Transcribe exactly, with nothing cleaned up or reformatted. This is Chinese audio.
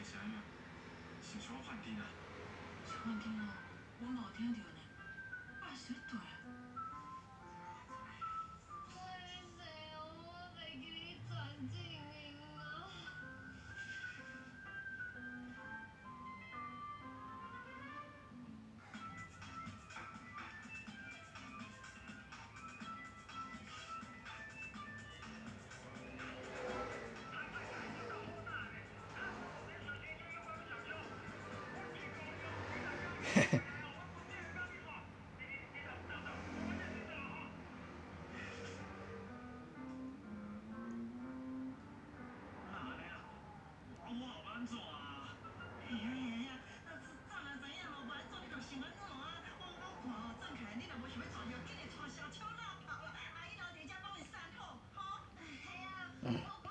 啥样？是想换丁啊？ 换丁哦，我冇听到呢。爸谁对？ 我谁哦？我袂记你转正的啊！ 嘿嘿。 我好安怎啊？ 哎呀哎呀，那是怎啊怎样哦？不然做你就想安怎啊？我我看哦，郑凯，你若无想要赚着，紧来带小秋拉跑了，阿姨留伫遮帮你善后，好？ 嘿啊， 嗯。 我